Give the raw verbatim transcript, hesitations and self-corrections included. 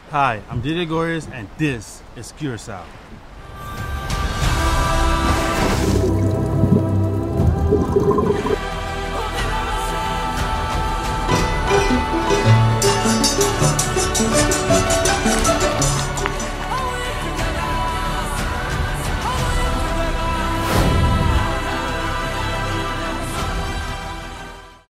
Hi, I'm Didier Gores and this is Curacao.